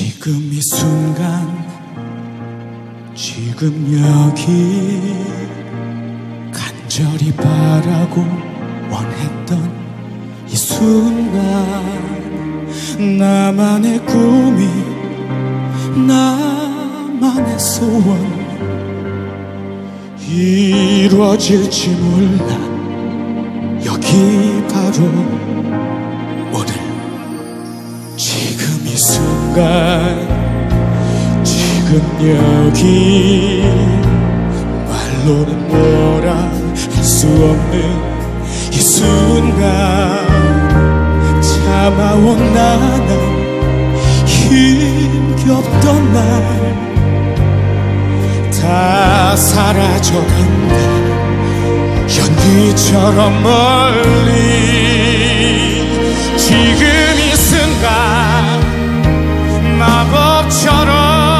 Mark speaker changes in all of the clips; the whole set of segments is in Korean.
Speaker 1: 지금 이 순간, 지금 여기 간절히 바라고 원했던 이 순간, 나만의 꿈이, 나만의 소원 이루어질지 몰라. 여기 바로 오늘, 지금 이 순간, 지금 여기 말로는 뭐라 할 수 없는 이 순간, 참아온 나는 힘겹던 날 다 사라져간다. 연기처럼 멀리 지금 이 순간, 마법처럼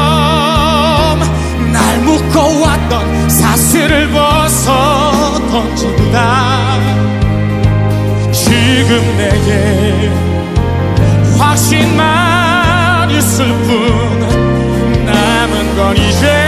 Speaker 1: 날 묶어왔던 사슬을 벗어 던진다. 지금 내게 확신만 있을 뿐, 남은 건 이제